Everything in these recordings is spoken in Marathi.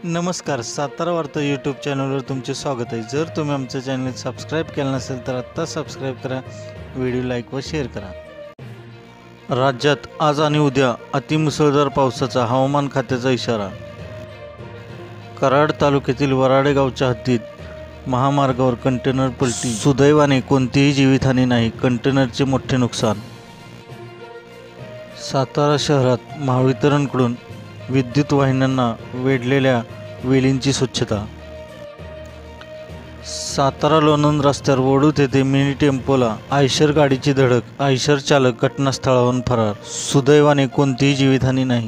नमस्कार, सातारा वार्ता यूट्यूब चॅनलवर तुमचे स्वागत आहे। जर तुम्ही आमचं चॅनल सबस्क्राईब केलं नसेल तर आत्ता सबस्क्राईब करा, व्हिडिओ लाईक व शेअर करा। राज्यात आज आणि उद्या अतिमुसळधार पावसाचा हवामान खात्याचा इशारा। कराड तालुक्यातील वराडे गावच्या हद्दीत महामार्गावर कंटेनर पलटी, सुदैवाने कोणतीही जीवितहानी नाही, कंटेनरचे मोठे नुकसान। सातारा शहरात महावितरणकडून विद्युत वाहिन्यांना वेढलेल्या वेलींची स्वच्छता। सातारा लोणंद रस्त्यावर वडूत येथे मिनी टेम्पोला आयशर गाडीची धडक, आयशर चालक घटनास्थळावरून फरार, सुदैवाने कोणतीही जीवितहानी नाही।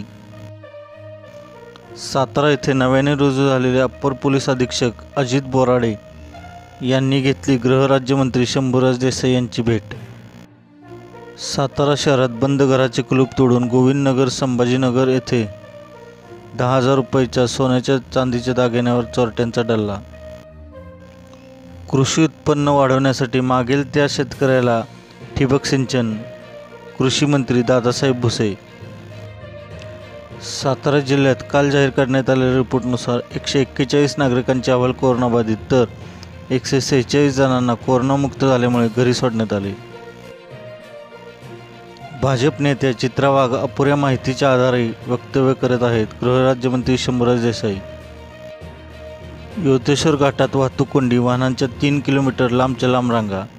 सातारा येथे नव्याने रुजू झालेले अप्पर पोलीस अधीक्षक अजित बोराडे यांनी घेतली गृहराज्यमंत्री शंभूराज देसाई यांची भेट। सातारा शहरात बंद घराचे कुलूप तोडून गोविंदनगर संभाजीनगर येथे 10,000 रुपयाच्या सोन्याच्या चांदीच्या दागिन्यावर चोरट्यांचा डल्ला। कृषी उत्पन्न वाढवण्यासाठी मागेल त्या शेतकऱ्याला ठिबक सिंचन, कृषी मंत्री दादासाहेब भुसे। सातारा जिल्ह्यात काल जाहीर करण्यात आलेल्या रिपोर्टनुसार 141 नागरिकांचे अहवाल कोरोनाबाधित तर 146 जणांना कोरोनामुक्त झाल्यामुळे घरी सोडण्यात आले। भाजप नेत्या चित्रा वाघ अपुऱ्या माहितीच्या आधारे वक्तव्य करत आहेत, गृहराज्यमंत्री शंभूराज देसाई। योतेश्वर घाटात वाहतूक कोंडी, वाहनांच्या 3 किलोमीटर लांबच्या लांब रांगा।